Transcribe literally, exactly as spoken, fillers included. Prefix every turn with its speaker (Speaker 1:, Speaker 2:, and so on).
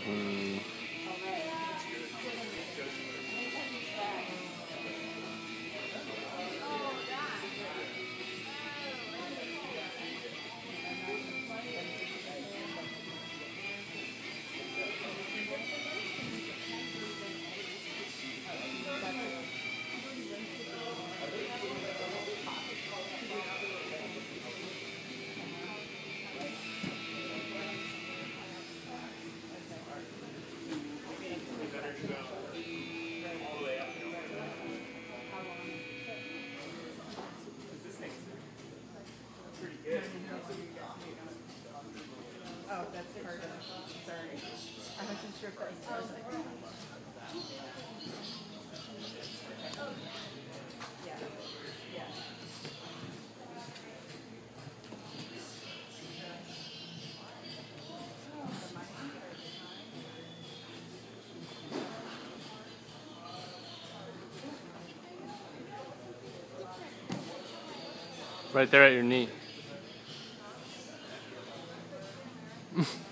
Speaker 1: Mm.
Speaker 2: Oh, that's part of it. Sorry. I wasn't sure if that was Yeah. Yeah.
Speaker 1: Right there at your knee.